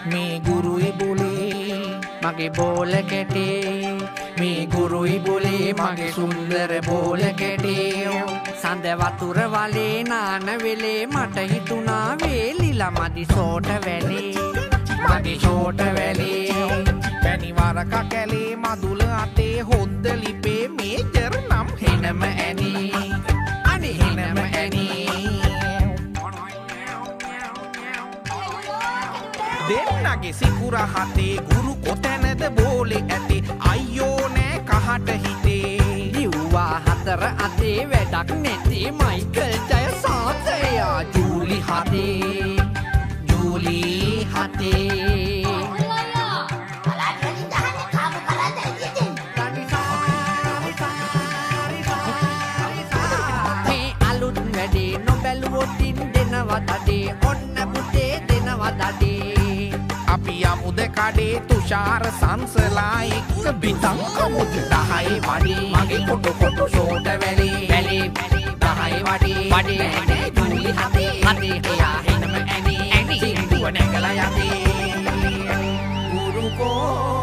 මේ ගුරුයි බුලේ මගේ බෝල කැටේ මේ ගුරුයි බුලේ මගේ සුන්දර බෝල කැටේ සඳ වතුර වලේ නාන වෙලේ මට හිතුණා වේලිලා මදි සෝට වැලේ මගේ සෝට වැලේ පැණිවරක කැලේ මදුල අතේ හොද්ද ලිපේ මේජර් නම් හෙනම ඇනී අනේ හෙනම ඇනී දෙන්නගේ සිකුර හතේ ගුරු කොතැනද බෝලේ ඇතේ අයියෝ නෑ කහට හිතේ දිව්වා හතර අතේ වැඩක් නැතේ මයිකල් ජයසාතයා ජූලි හතේ ජූලි හතේ මේ අලුත් වැඩේ නොබැලුවොතින් දෙනවා දඩේ ඔන්න පුතේ දෙනවා දඩේ අපි යමුද කඩේ තුෂාර සංසලා එක්ක බිතක් කමුද 10 වඩේ මගේ කොටු කොටු ෂෝට වැලේ වැලේ 10 වඩේ වඩේ ජූලි හතේ හතේ එයා එනම ඇනි සින්දුව නැගලා යතේ ගුරුකෝ